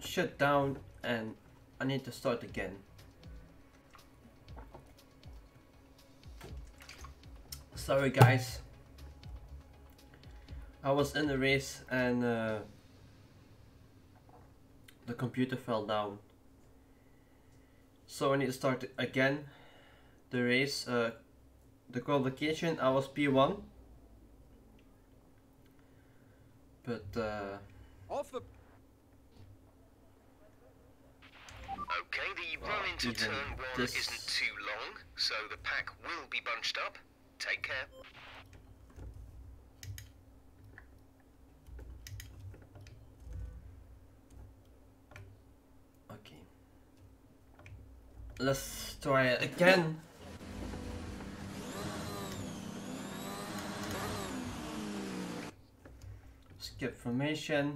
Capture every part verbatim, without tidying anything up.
shut down and I need to start again. Sorry guys. I was in the race and uh, the computer fell down. So I need to start again the race. Uh, the qualification I was P one. But uh, Off the Okay, the well, run into even turn one this- isn't too long, so the pack will be bunched up. Take care. okay. Let's try it again. Skip formation.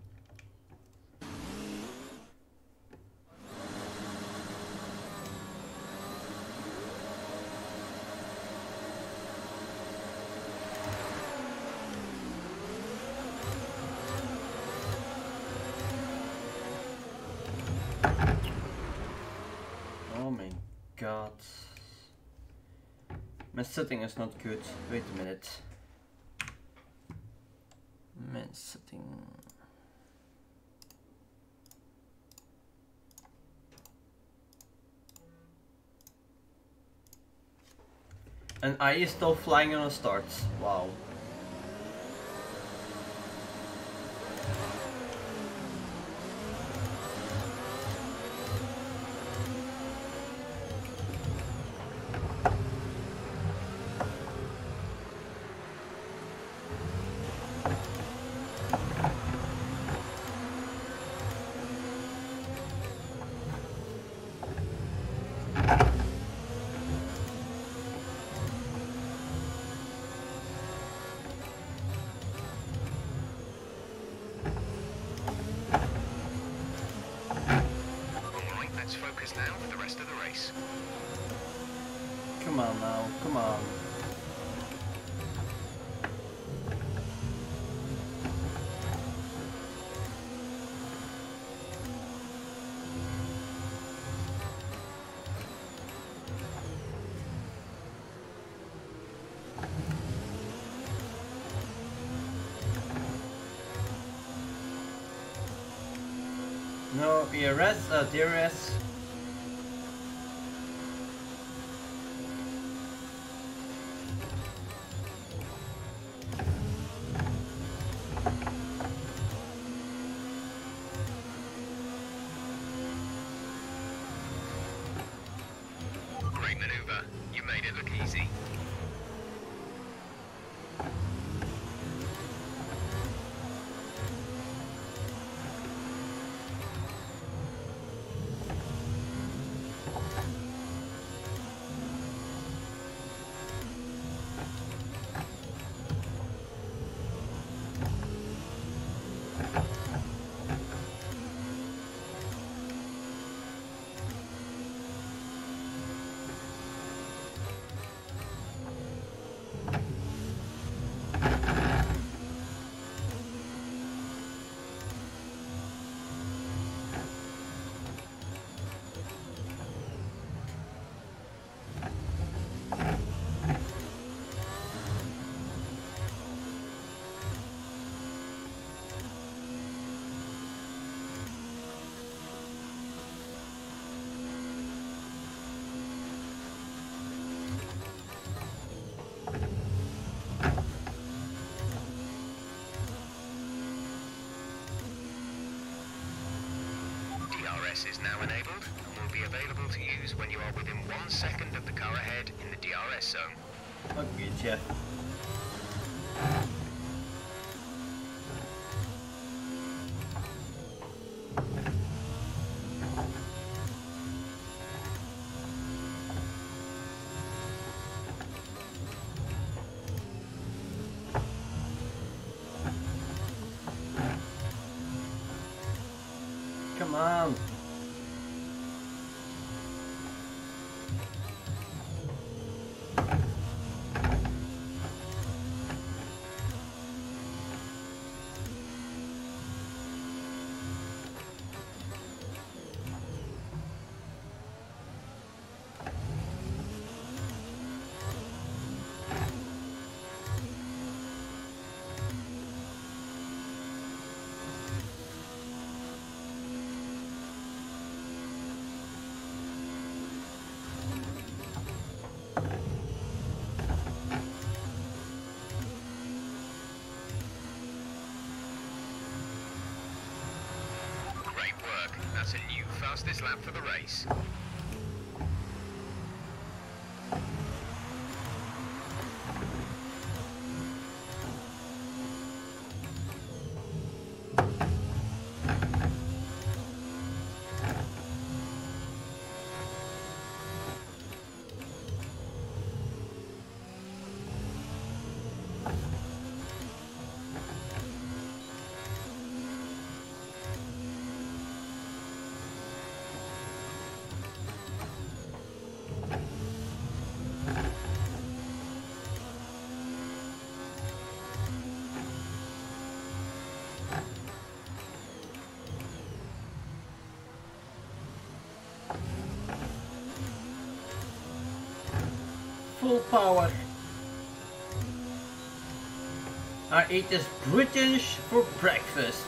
Oh my god. My setting is not good. Wait a minute. Man setting. And I is still flying on a start. Wow. Alright, let's focus now for the rest of the race. Come on now, come on. No E R S, uh, D R S. Great maneuver. You made it look easy. D R S is now enabled and will be available to use when you are within one second of the car ahead in the D R S zone. Okay, Jeff. Come on. set a new fastest lap for the race. Full power. I ate this British for breakfast.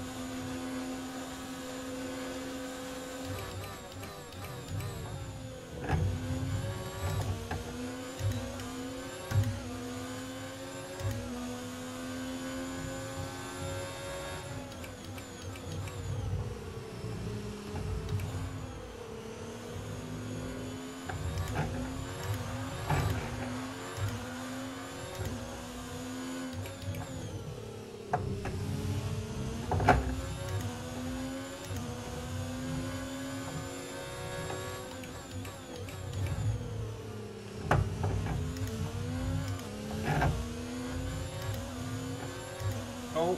Oh.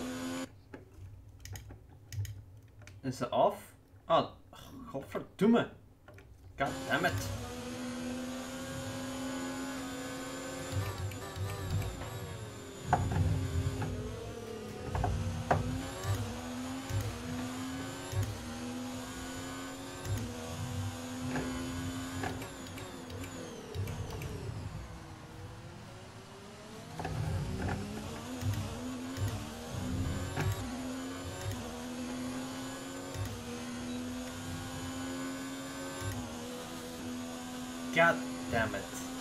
Is it off? Oh, godverdomme. God damn it. God damn it.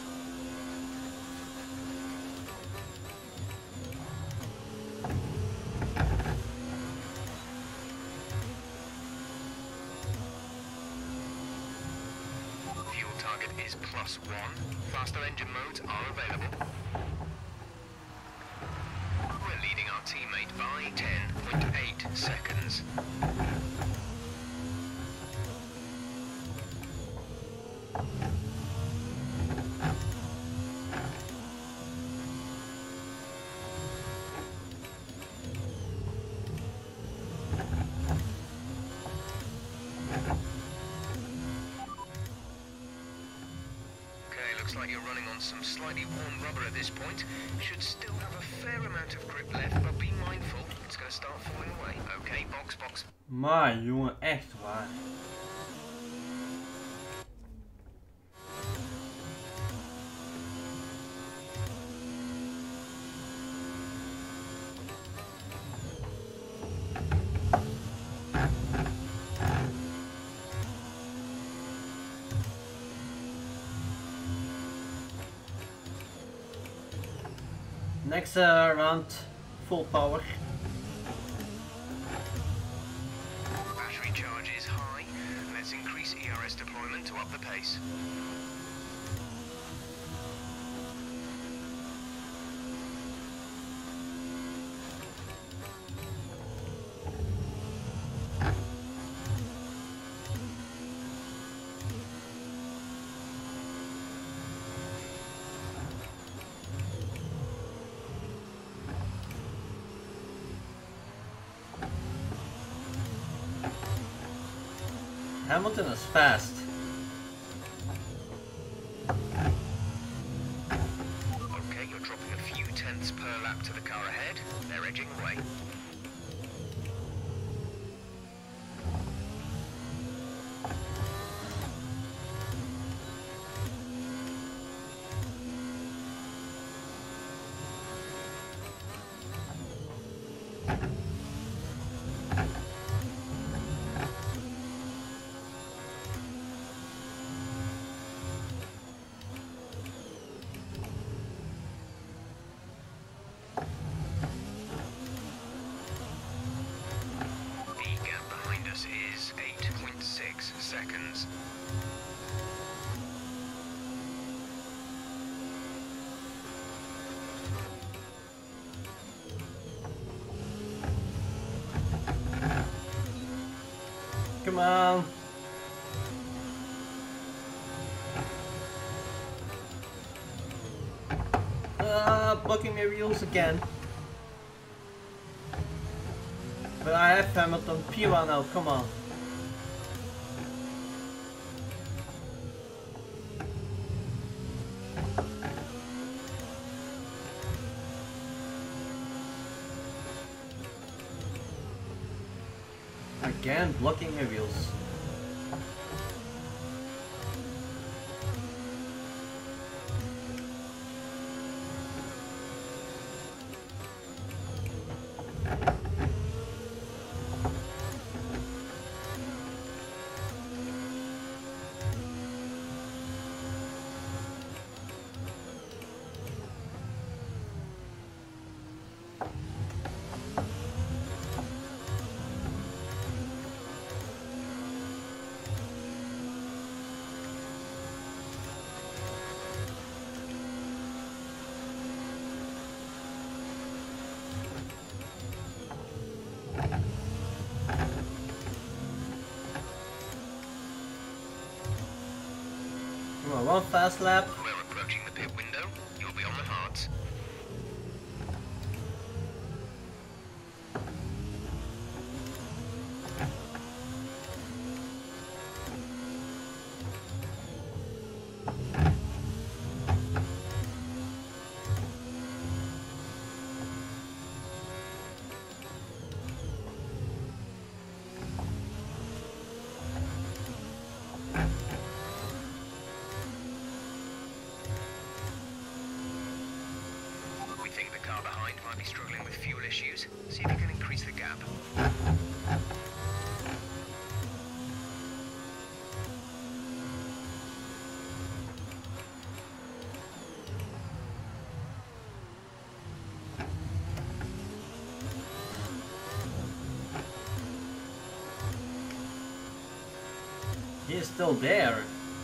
Fuel target is plus one. Faster engine modes are available. We're leading our teammate by ten point eight seconds. Looks like you're running on some slightly worn rubber at this point. Should still have a fair amount of grip left, but be mindful, it's going to start falling away. Okay, box, box. Maar jongen, echt waar. Next uh, round, full power. Battery charge is high. Let's increase E R S deployment to up the pace. Hamilton is fast. Okay, you're dropping a few tenths per lap to the car ahead. They're edging away. Come on. Uh, blocking my wheels again. But I have Hamilton P one now, come on. Again, blocking my wheels. Come on, one fast lap. We're approaching the pit window. You'll be on the hards. Might be struggling with fuel issues. See if you can increase the gap. He's still there.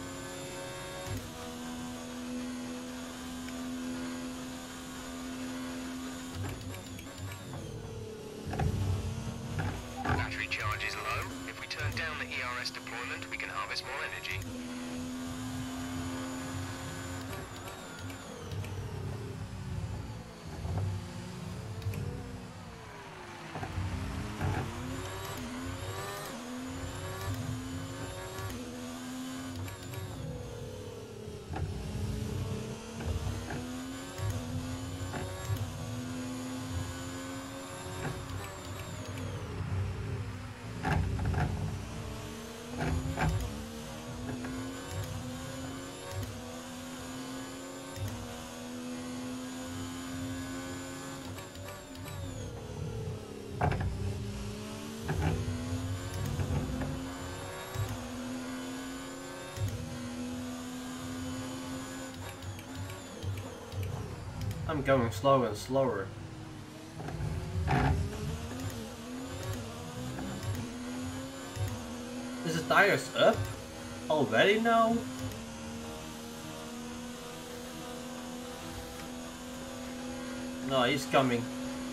Battery charge is low. If we turn down the E R S deployment, we can harvest more energy. I'm going slower and slower. Is the tires up already now? No, he's coming.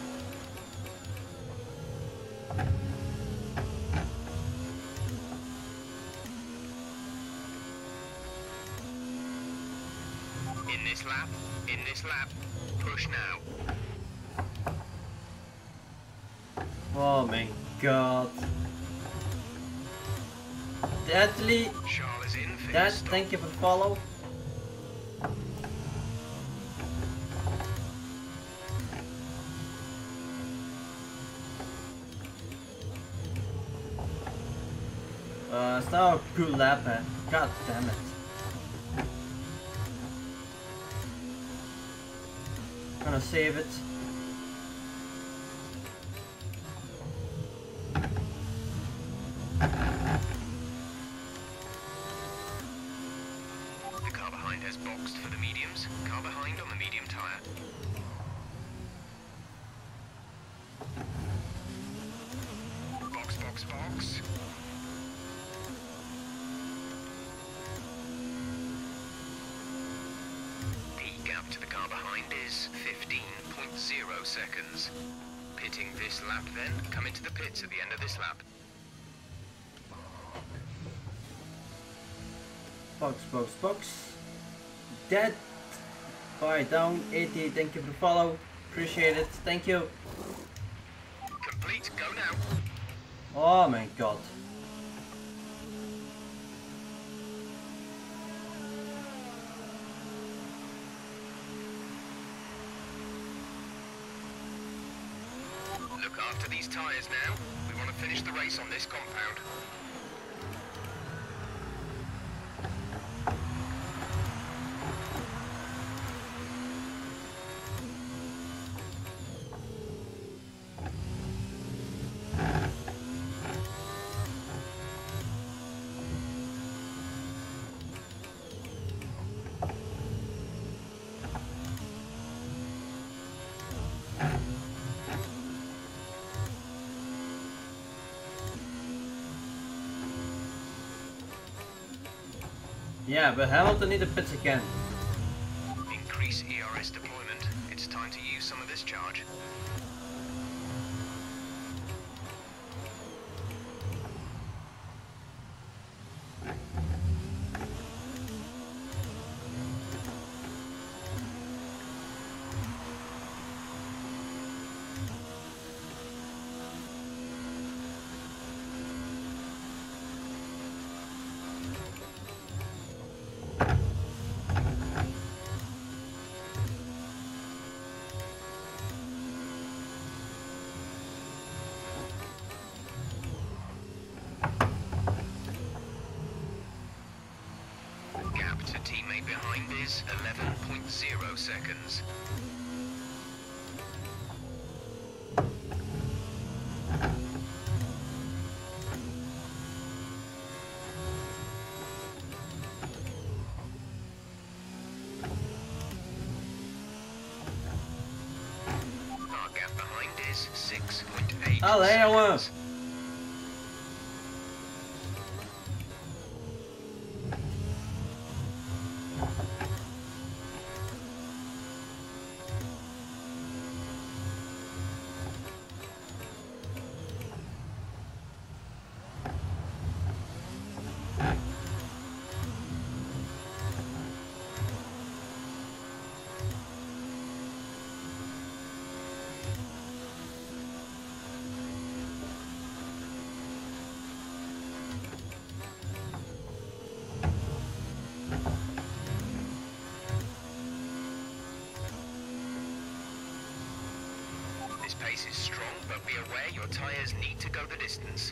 In this lap, in this lap, push now. Oh my god. Deadly. Charles is in for Dad, his stop. thank you for the follow. Uh, it's not a good lap, man. God damn it. Gonna save it. The car behind has boxed for the mediums. Car behind on the medium tyre. Box, box, box. The gap to the car behind is fifteen point zero seconds. Pitting this lap then, come into the pits at the end of this lap. box, box, box. Dead by down eighty. Thank you for the follow. Appreciate it. Thank you. Complete. Go now. Oh my god. Look after these tyres now. We want to finish the race on this compound. Yeah, but Hamilton need the pits again. Increase E R S deployment. It's time to use some of this charge. Gap to teammate behind is eleven point zero seconds. Our gap behind is six point eight Allee, jongen. seconds. This pace is strong, but be aware your tyres need to go the distance.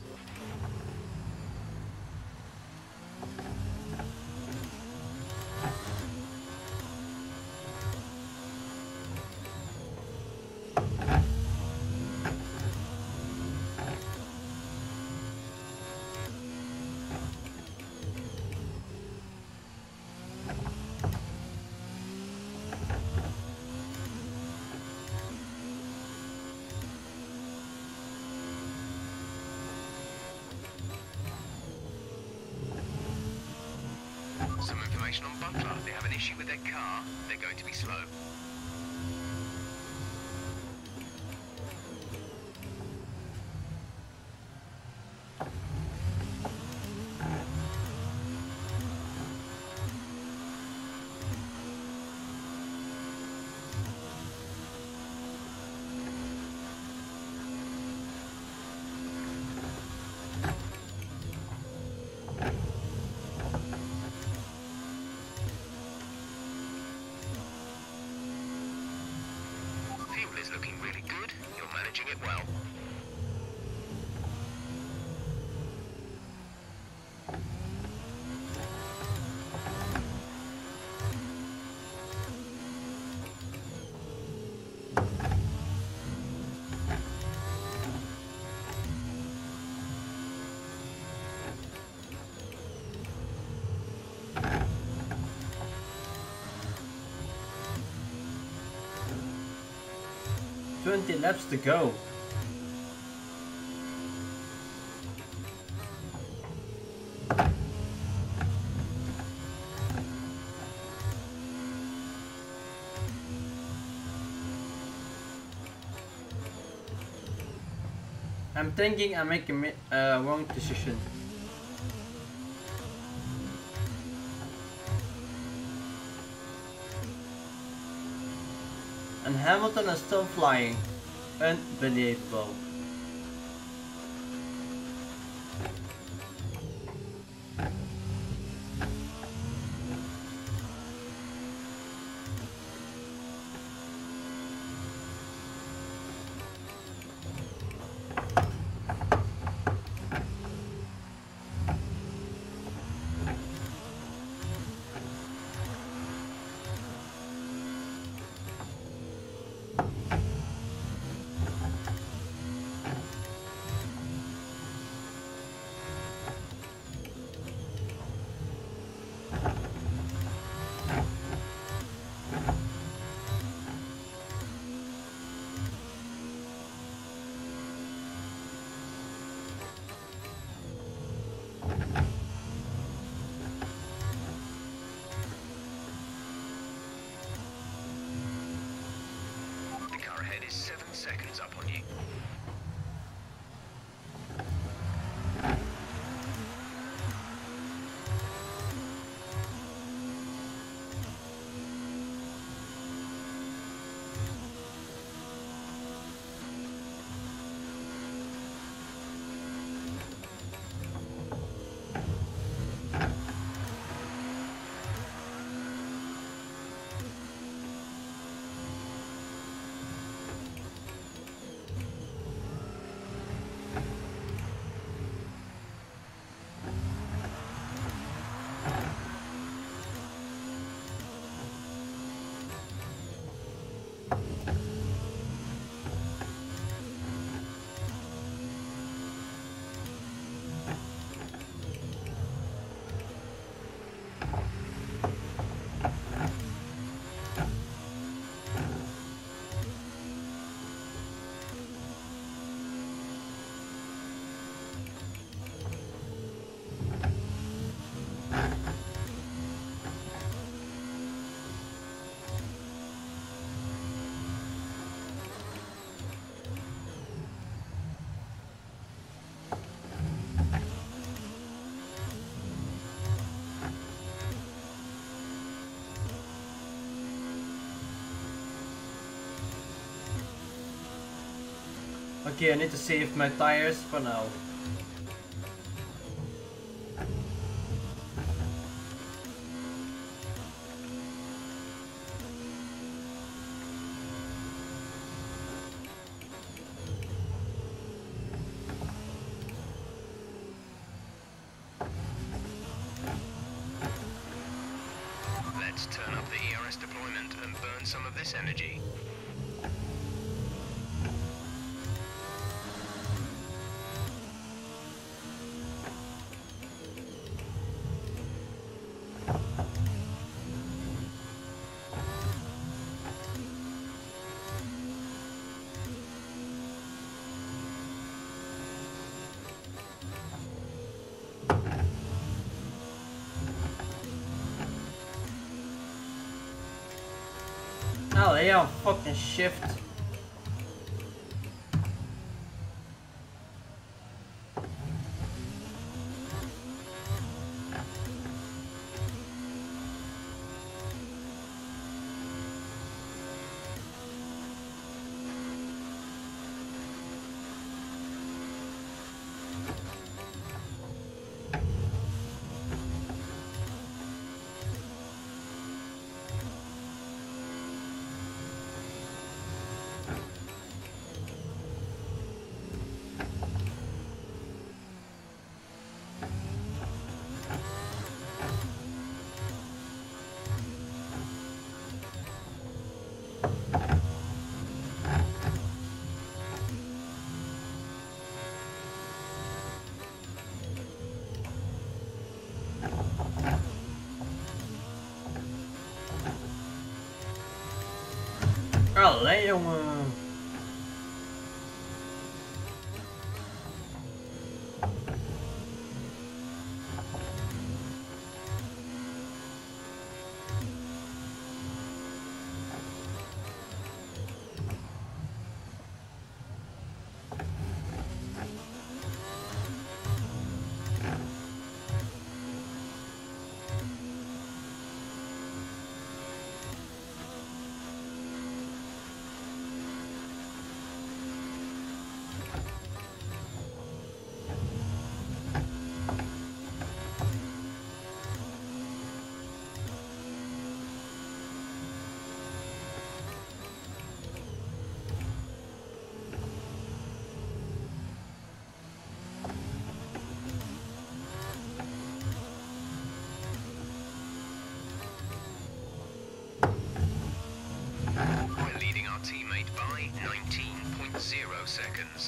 Some information on Butler. They have an issue with their car. They're going to be slow. Fuel is looking really good. You're managing it well. twenty laps to go. I'm thinking I'm making a uh, wrong decision. And Hamilton is still flying. Unbelievable. Is seven seconds up on you. Okay, I need to save my tires for now. Let's turn up the E R S deployment and burn some of this energy. Oh, they are fucking shift. Allee, jongen. Zero seconds.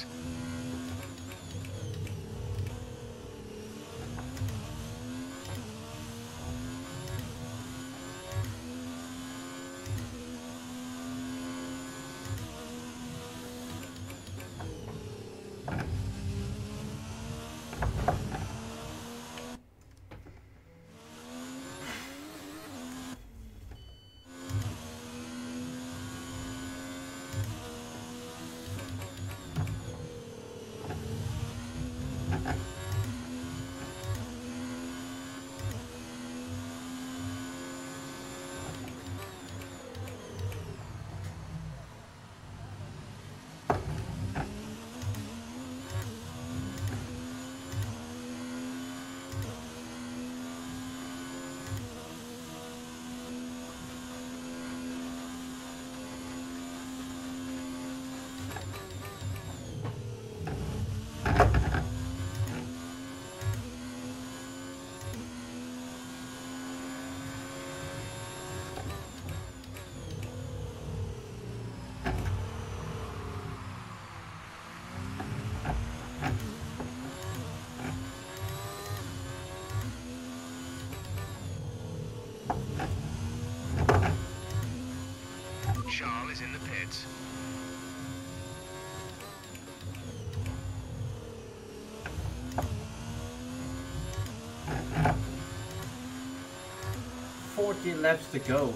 Charles is in the pits. Forty laps to go.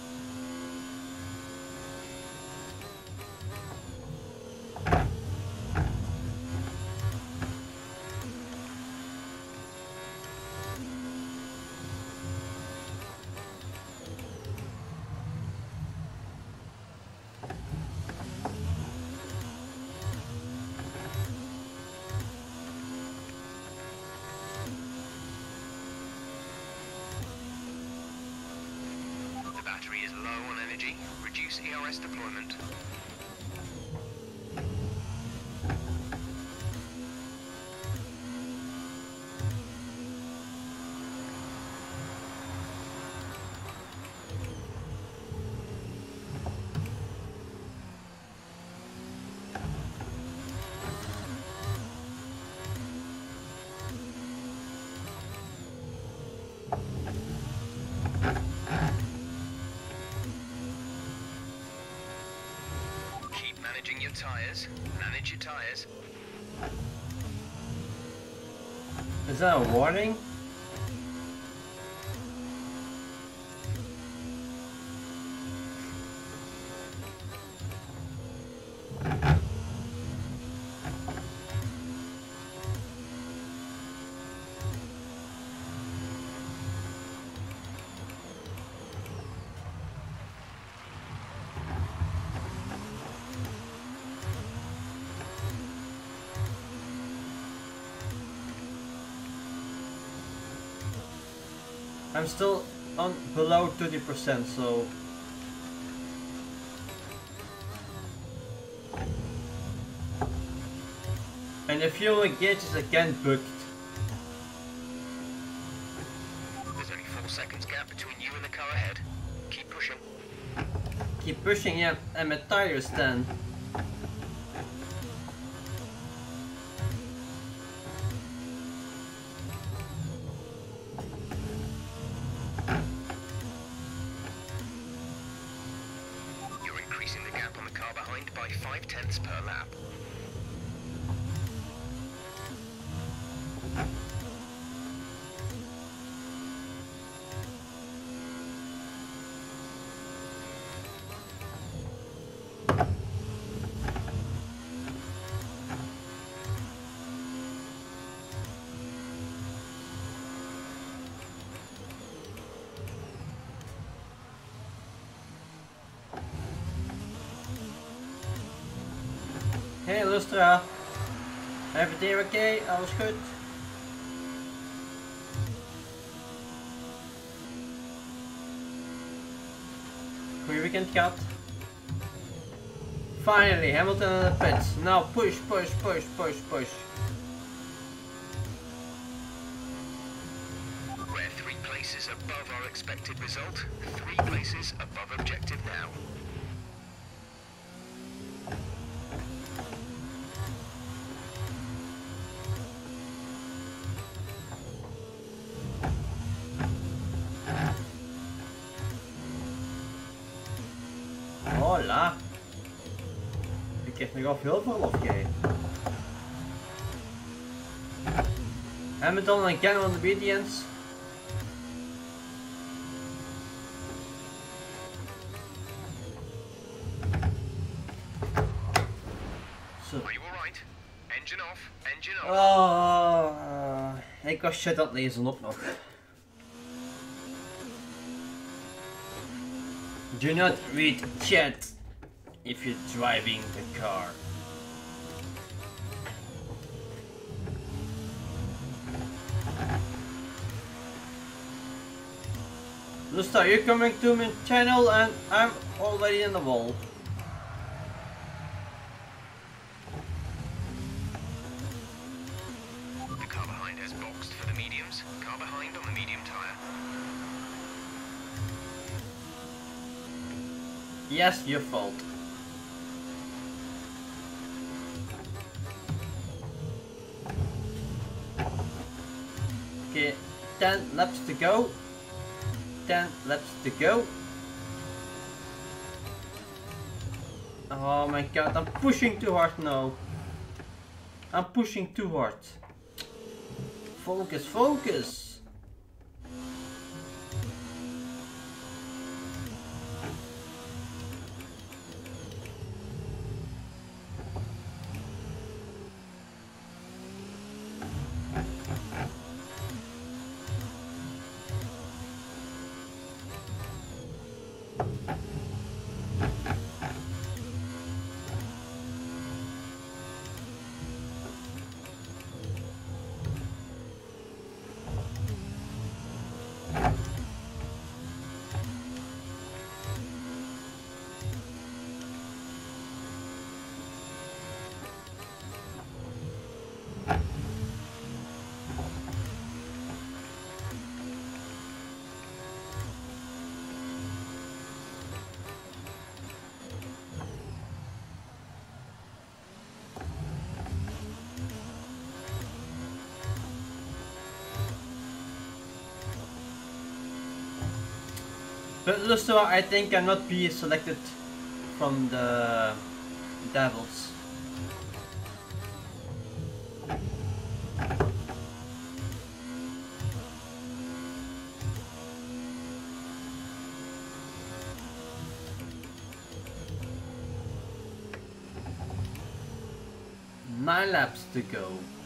Battery is low on energy. Reduce E R S deployment. Managing your tires. Manage your tires. Is that a warning? I'm still on below thirty percent, so and the fuel gauge is again booked. There's only four seconds gap between you and the car ahead. Keep pushing. Keep pushing, yeah, and my tires then. By five tenths per lap. Hey Lustra, everything okay? Alles goed? Goeie weekend gehad? Finally, Hamilton in the pits. Now push, push, push, push, push. We're three places above our expected result. Three places above objective now. Voilà. Ik heb nog al heel veel afgegeven. Hamilton again on obedience. So. Are you alright? Engine off, engine off. Oh, ik was shit aan het lezen ook nog. Do not read chat if you're driving the car. Lusta, you're coming to my channel and I'm already in the wall. The car behind has boxed for the mediums. Car behind on the medium tyre. Yes, your fault. Okay, ten laps to go. ten laps to go. Oh my god, I'm pushing too hard now. I'm pushing too hard. Focus, focus. But Lusto, I think cannot be selected from the Devils. Nine laps to go.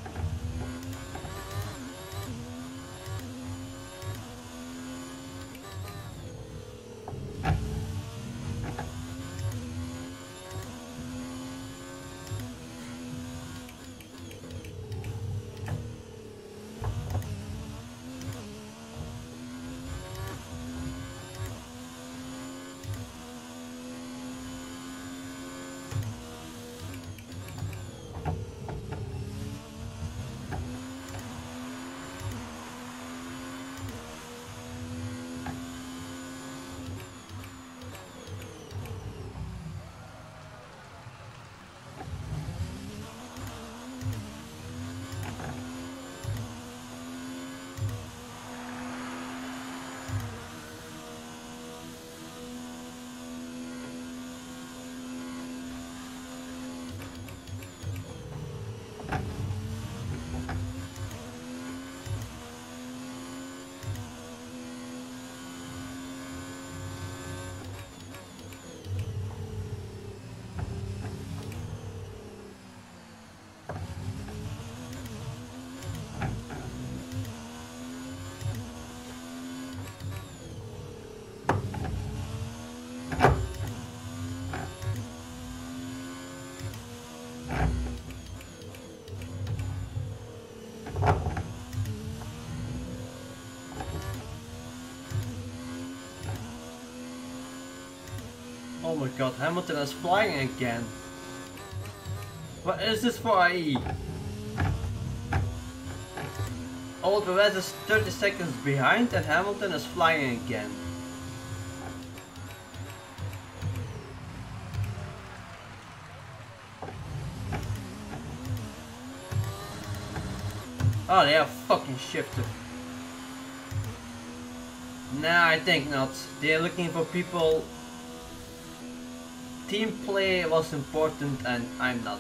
Oh my god, Hamilton is flying again. What is this for I E? All the rest is thirty seconds behind and Hamilton is flying again. Oh, they have fucking shifted. Nah, I think not. They're looking for people team play was important and I'm not.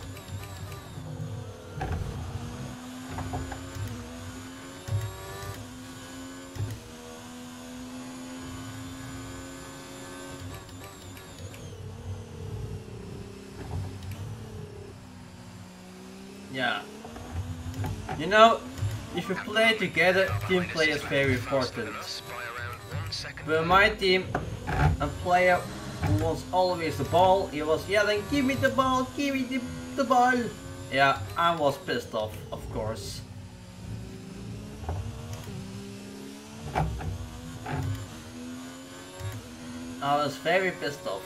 Yeah. You know, if you play together, team play is very important. But my team, a player who was always the ball, he was yelling, "Give me the ball, give me the, the ball!" Yeah, I was pissed off, of course. I was very pissed off.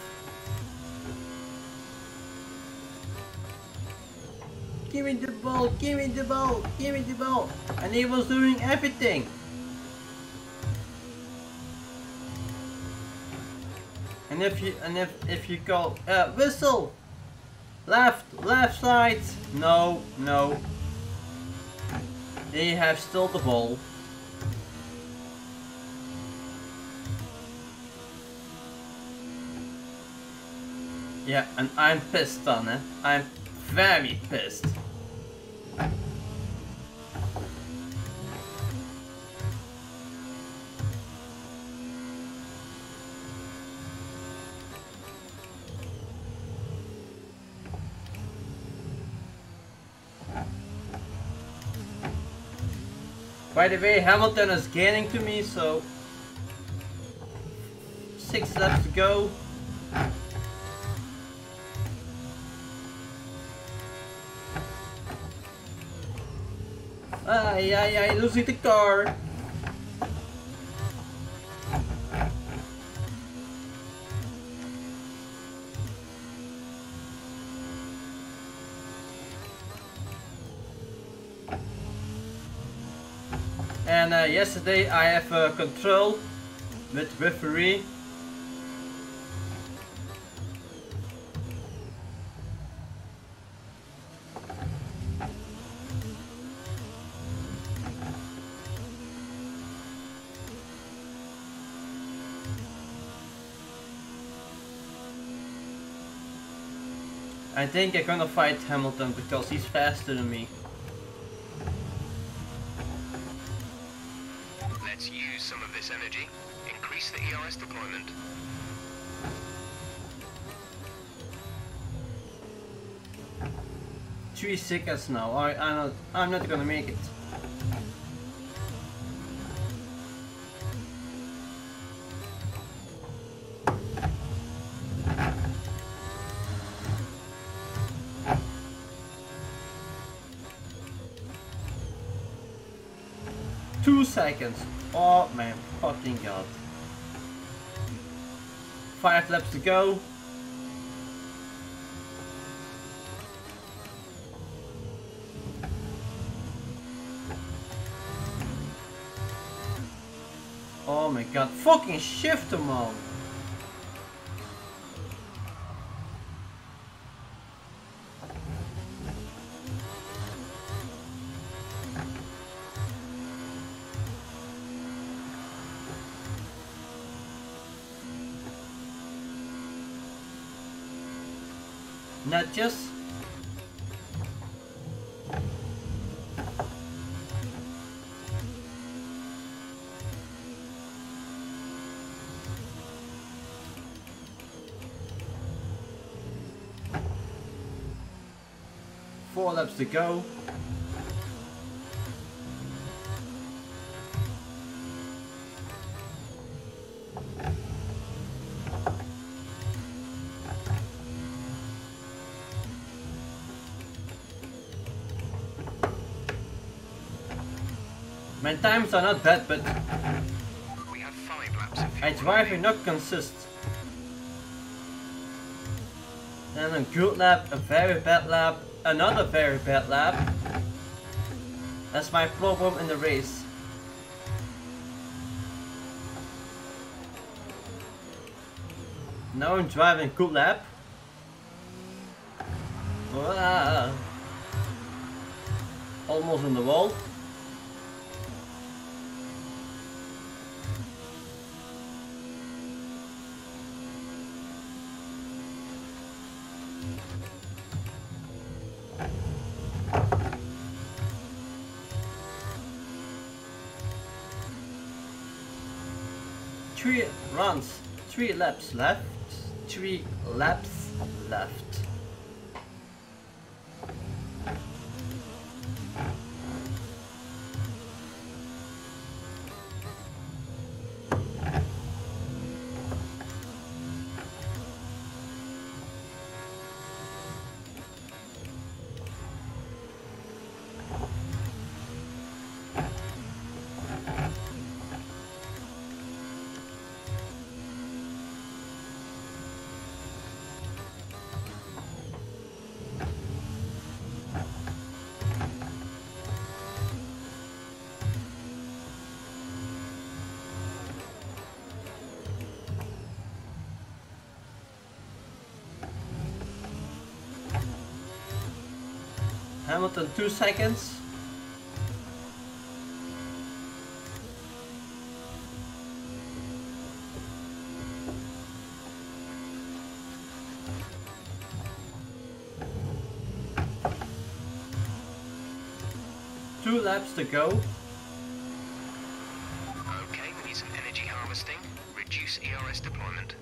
Give me the ball, give me the ball, give me the ball. And he was doing everything. And if you and if if you go uh, whistle, left, left side, no, no. They have still the ball. Yeah, and I'm pissed on it. I'm very pissed. By the way, Hamilton is gaining to me, so six laps to go. Ay, ay, ay, losing the car. And uh, yesterday I have uh, control with referee. I think I'm gonna fight Hamilton because he's faster than me. Let's use some of this energy. Increase the E R S deployment. Three seconds now. I I'm not I'm not gonna make it. Two seconds. Oh man, fucking god. Five laps to go. Oh my god, fucking shift him on. Not just four laps to go. My times are not bad, but We have five laps of I fuel drive remaining. not consist. Then a good lap, a very bad lap, another very bad lap. That's my problem in the race. Now I'm driving good lap. Ah. Almost in the wall. Three runs, three laps left, three laps left. Hamilton two seconds. Two laps to go. Okay, we need some energy harvesting. Reduce E R S deployment.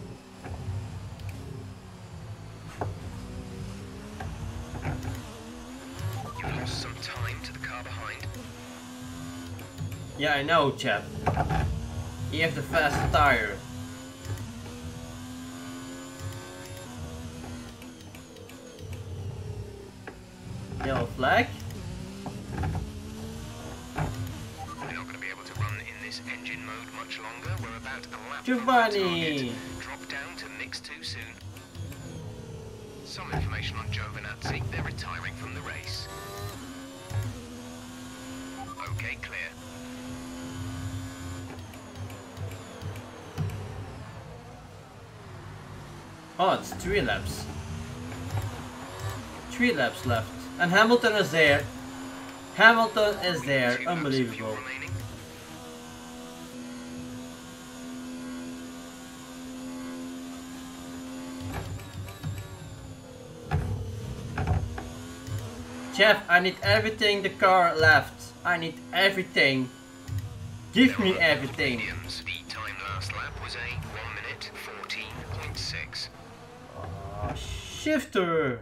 You lost some time to the car behind. Yeah, I know, chap. You have the fast tire. Yellow flag. We're not going to be able to run in this engine mode much longer. We're about a lap Giovanni! Drop down to mix too soon. Some information on Giovinazzi. They're retiring from the race. Okay, clear. Oh, it's three laps. Three laps left. And Hamilton is there. Hamilton is there. Two laps of Unbelievable. fuel remaining. Jeff, I need everything the car left. I need everything. Give me everything. Mediums. The time last lap was a one minute fourteen point six. Oh, shifter.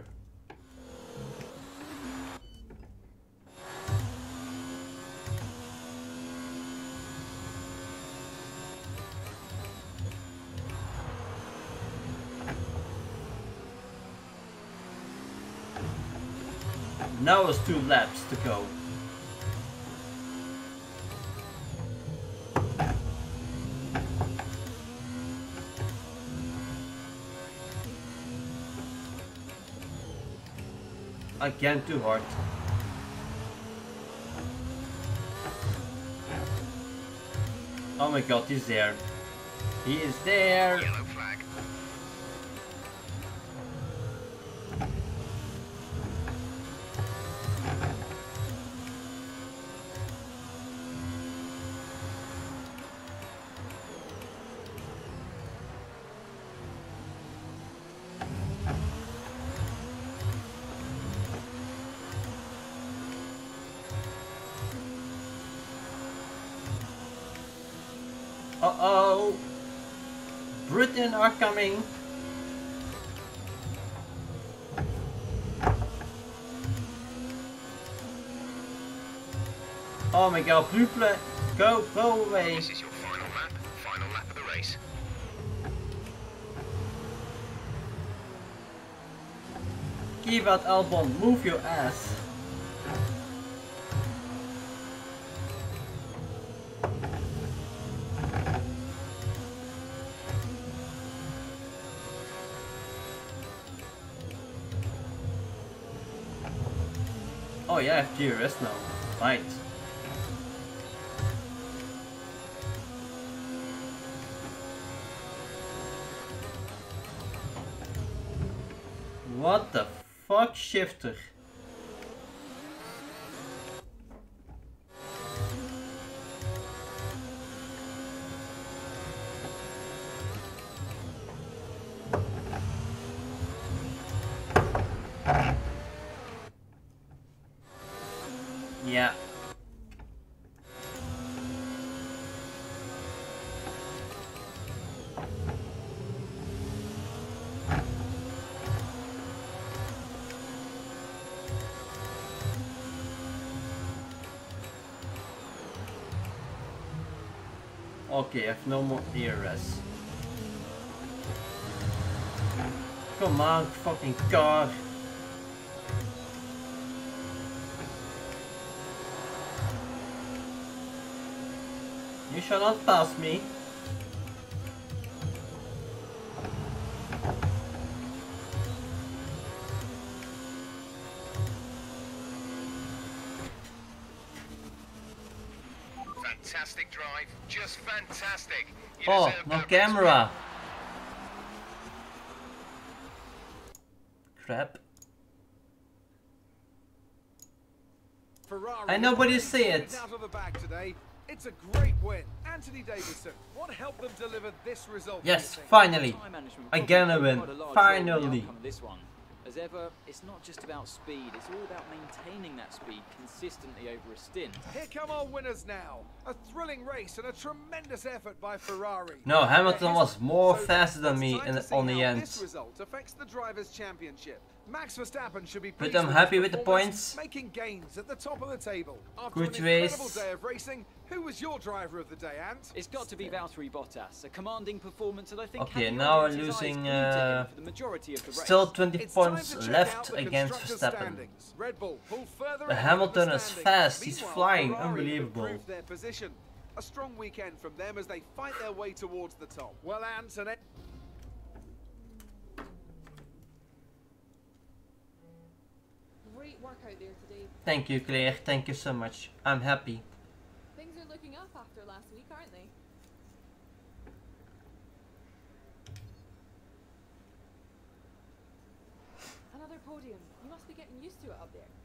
Now it's two laps to go. Again, too hard. Oh my god, he's there. He is there. Yellow flag. Uh-oh. Britain are coming. Oh my god, blue flag. Go, go away. This is your final lap. Final lap of the race. Kivat Albon, move your ass. Oh yeah, I have G R S now. Right. What the fuck, shifter? Yeah. Okay, I have no more E R S. Come on, fucking car. You shall not pass me. Fantastic drive, just fantastic. You Oh, deserve no that camera. Crap. Ferrari I know what you see it. out of the bag today. It's a great win. Anthony Davidson, what helped them deliver this result? Yes, finally. Time management I probably get a played win. quite a large role in the Finally. outcome of this one. As ever, it's not just about speed, it's all about maintaining that speed consistently over a stint. Here come our winners now. A thrilling race and a tremendous effort by Ferrari. No, Hamilton was more So faster than it's me time in to the, see on the how end. This result affects the drivers' championship. Max Verstappen should be But pleased I'm with happy his with the performance, points. making gains at the top of the table. After Good an race. incredible day of racing, who was your driver of the day, Ant? It's got to be Valtteri Bottas, a commanding performance that I think Okay, had the now we're audience's eyes losing, glued to him uh, for the majority of the race. Still twenty It's time points to check out left the against constructors' Verstappen. standings. Red Bull pull further But ahead Hamilton of the is standings. fast, he's Meanwhile, flying, Ferrari have unbelievable. improved their position. A strong weekend from them as they fight their way towards the top. Well, Ant, and it Great work out there today. Thank you, Claire. Thank you so much. I'm happy. Things are looking up after last week, aren't they? Another podium. You must be getting used to it up there.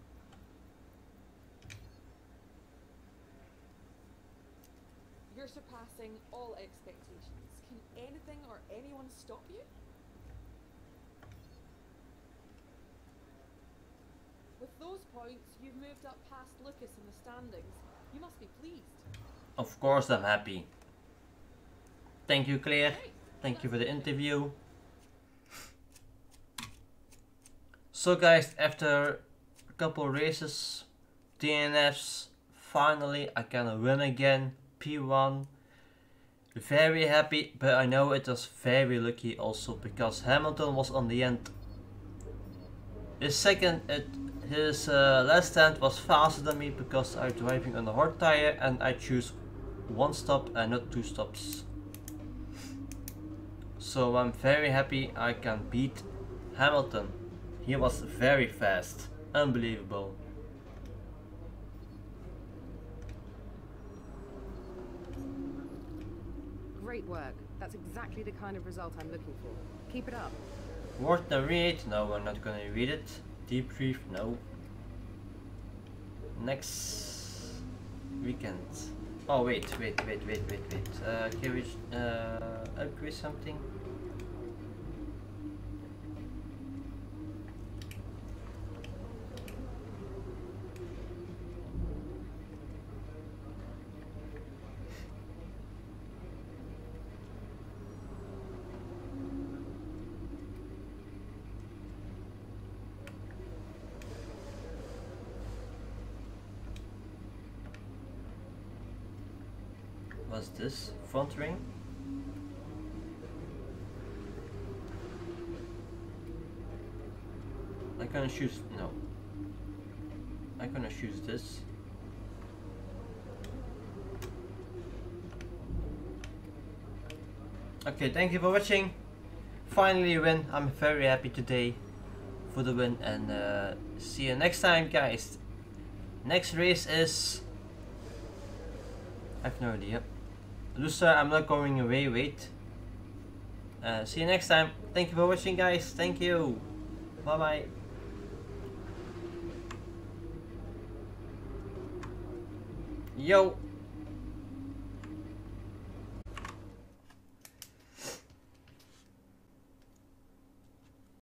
You're surpassing all expectations. Can anything or anyone stop you? With those points, you've moved up past Lucas in the standings. You must be pleased. Of course I'm happy. Thank you, Claire. Great. Thank you for the interview. So guys, after a couple races, D N Fs, finally I can win again, P one. Very happy, but I know it was very lucky also because Hamilton was on the end. His second, it, his uh, last stand was faster than me because I'm driving on a hard tire and I choose one stop and not two stops. So I'm very happy I can beat Hamilton. He was very fast, unbelievable. Great work. That's exactly the kind of result I'm looking for. Keep it up. Worth the read? No, we're not gonna read it. Debrief? No. Next weekend. Oh wait, wait, wait, wait, wait, wait. Uh, can we uh, upgrade something? What's this? Front ring? I'm gonna choose no. I'm gonna choose this. Okay, thank you for watching. Finally win. I'm very happy today for the win and uh, see you next time, guys. Next race is I have no idea. Lucia, I'm not going away, wait. Uh, see you next time. Thank you for watching, guys. Thank you. Bye bye. Yo.